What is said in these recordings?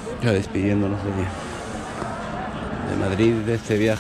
Ya despidiéndonos de Madrid, de este viaje.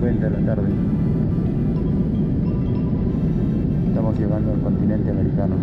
9:50 de la tarde. Estamos llegando al continente americano.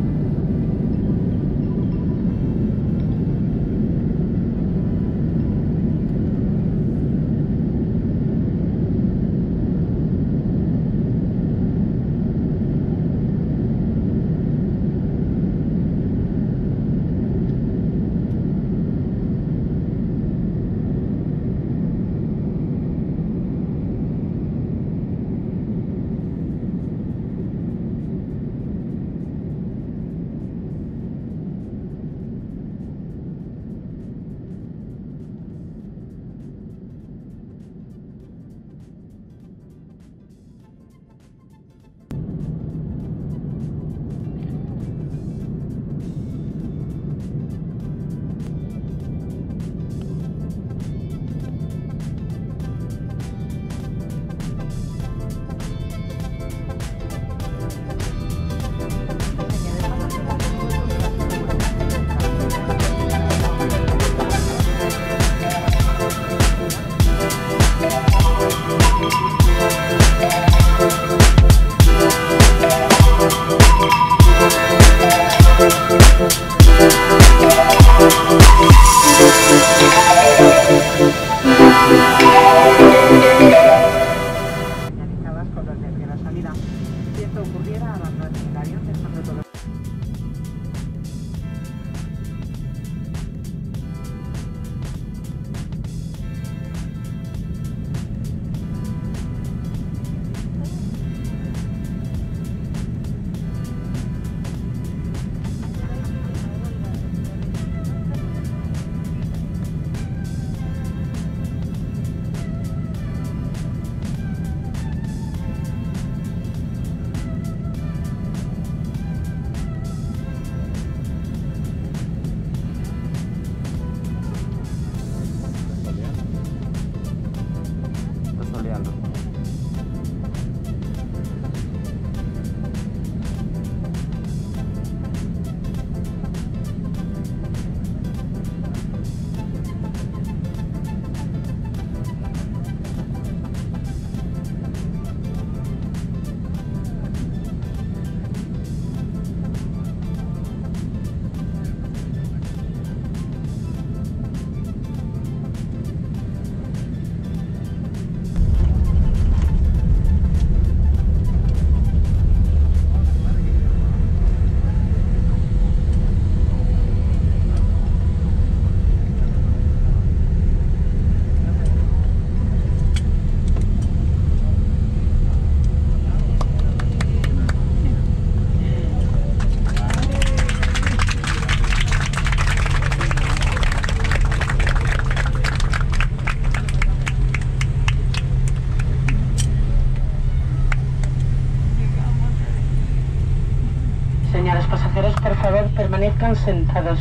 Señores pasajeros, por favor, permanezcan sentados.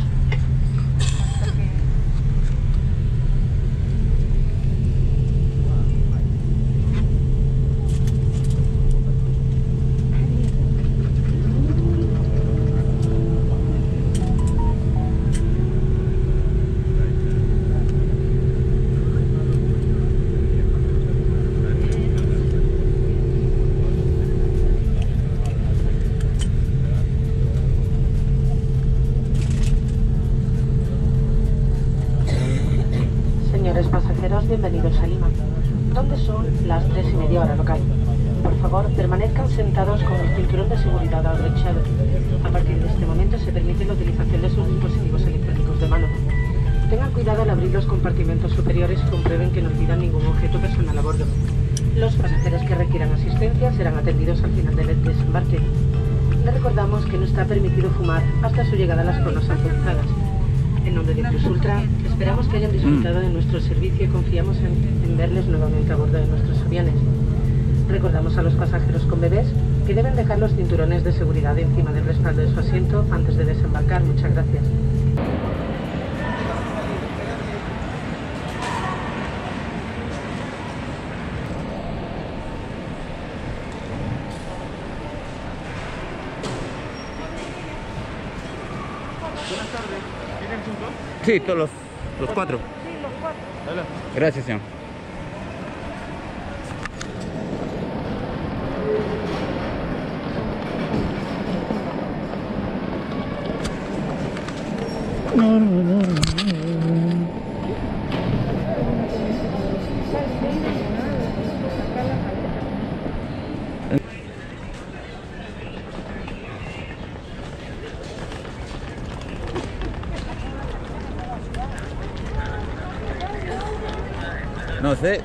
Pasajeros, bienvenidos a Lima. ¿Dónde son las 3:30 hora local? Por favor, permanezcan sentados con el cinturón de seguridad abrochado. A partir de este momento se permite la utilización de sus dispositivos electrónicos de mano. Tengan cuidado al abrir los compartimentos superiores y comprueben que no olvidan ningún objeto personal a bordo. Los pasajeros que requieran asistencia serán atendidos al final del desembarque. Les recordamos que no está permitido fumar hasta su llegada a las zonas autorizadas. En nombre de Plus Ultra, esperamos que hayan disfrutado de nuestro servicio y confiamos en verles nuevamente a bordo de nuestros aviones. Recordamos a los pasajeros con bebés que deben dejar los cinturones de seguridad encima del respaldo de su asiento antes de desembarcar. Muchas gracias. Buenas tardes. ¿Tienen puntos? Sí, todos los 4. Sí, los 4. Gracias, señor. No sé.